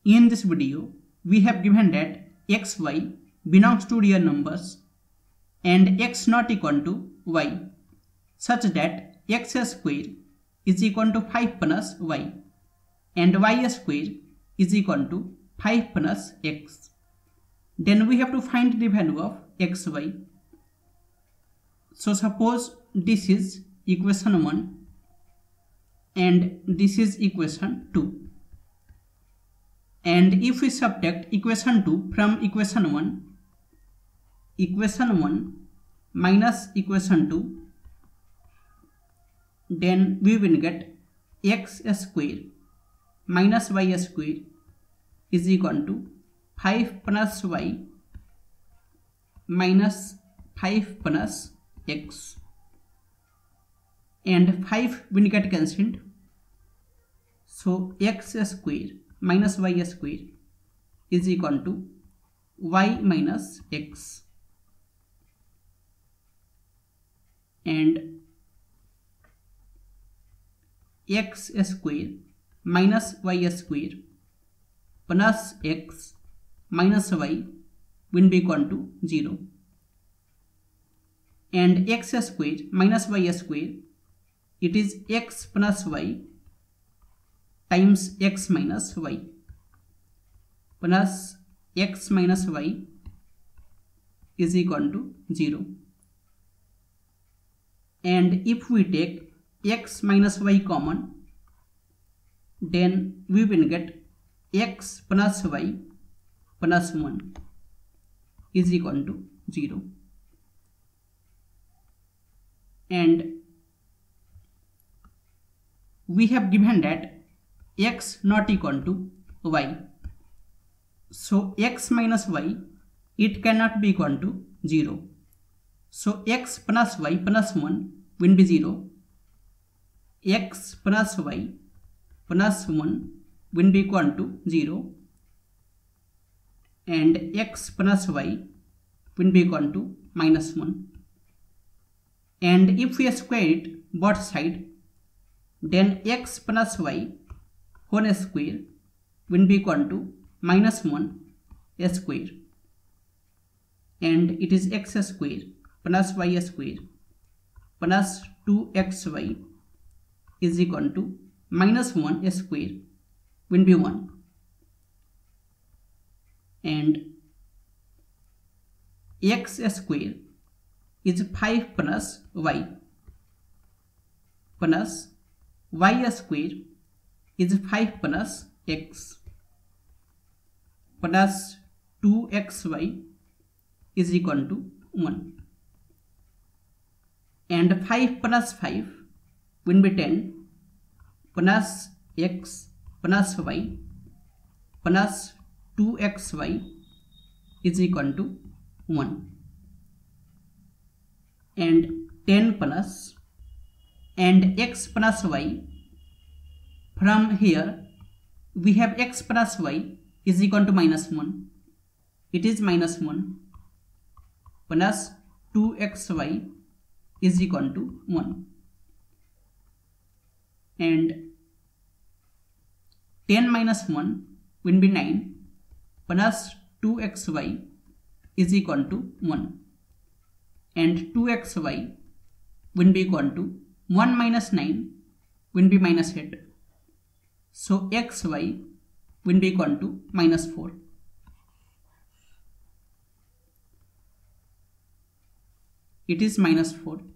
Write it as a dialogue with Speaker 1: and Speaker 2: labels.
Speaker 1: In this video, we have given that x, y belongs to real numbers and x not equal to y, such that x square is equal to 5 plus y and y square is equal to 5 plus x. Then we have to find the value of x, y. So suppose this is equation 1 and this is equation 2. And if we subtract equation 2 from equation 1 minus equation 2, then we will get x square minus y square is equal to 5 plus y minus 5 plus x, and 5 will get cancelled. So x square minus y square is equal to y minus x, and x square minus y square plus x minus y will be equal to 0, and x square minus y square, it is x plus y times x minus y plus x minus y is equal to 0. And if we take x minus y common, then we will get x plus y plus 1 is equal to 0. And we have given that x not equal to y. So x minus y, it cannot be equal to 0. So x plus y plus 1 will be 0. X plus y plus 1 will be equal to 0. And x plus y will be equal to minus 1. And if we square it both sides, then x plus y whole square will be equal to minus 1 square, and it is x square plus y square plus 2xy is equal to minus 1 square will be 1, and x square is 5 plus y square is 5 plus x plus 2xy is equal to 1, and 5 plus 5 will be 10 plus x plus y plus 2xy is equal to 1, and 10 plus and x plus y. From here we have x plus y is equal to minus 1. It is minus 1 plus 2xy is equal to 1, and 10 minus 1 will be 9 plus 2xy is equal to 1, and 2xy will be equal to 1 minus 9 will be minus 8. So xy will be equal to minus 4. It is minus 4.